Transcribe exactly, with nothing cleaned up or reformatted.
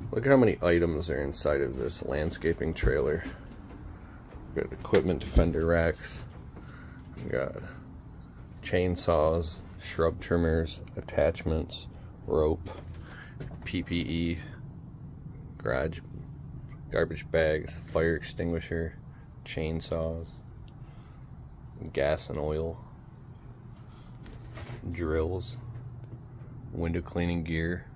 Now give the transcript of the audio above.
Look at how many items are inside of this landscaping trailer. We got equipment defender racks. We got chainsaws, shrub trimmers, attachments, rope, P P E, garage, garbage bags, fire extinguisher, chainsaws, gas and oil, drills, window cleaning gear,